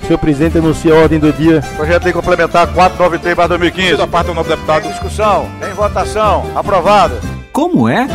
Senhor presidente, anuncia a ordem do dia. Projeto de complementar 493/2015. Da parte do novo deputado. Em discussão, em votação, aprovado. Como é?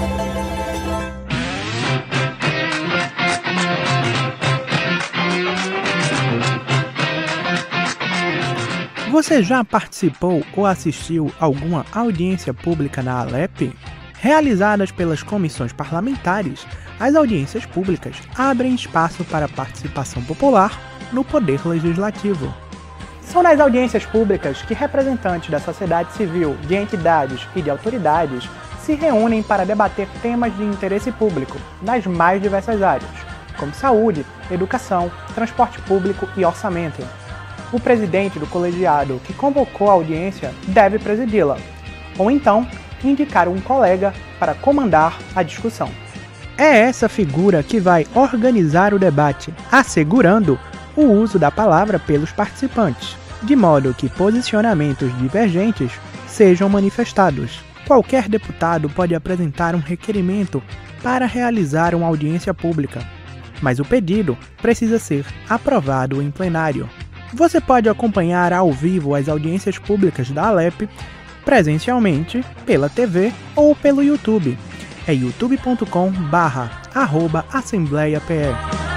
Você já participou ou assistiu alguma audiência pública na Alep? Realizadas pelas comissões parlamentares, as audiências públicas abrem espaço para a participação popular no poder legislativo. São nas audiências públicas que representantes da sociedade civil, de entidades e de autoridades se reúnem para debater temas de interesse público nas mais diversas áreas, como saúde, educação, transporte público e orçamento. O presidente do colegiado que convocou a audiência deve presidi-la, ou então indicar um colega para comandar a discussão. É essa figura que vai organizar o debate, assegurando o uso da palavra pelos participantes, de modo que posicionamentos divergentes sejam manifestados. Qualquer deputado pode apresentar um requerimento para realizar uma audiência pública, mas o pedido precisa ser aprovado em plenário. Você pode acompanhar ao vivo as audiências públicas da Alep presencialmente, pela TV ou pelo YouTube. É youtube.com/@assembleiape.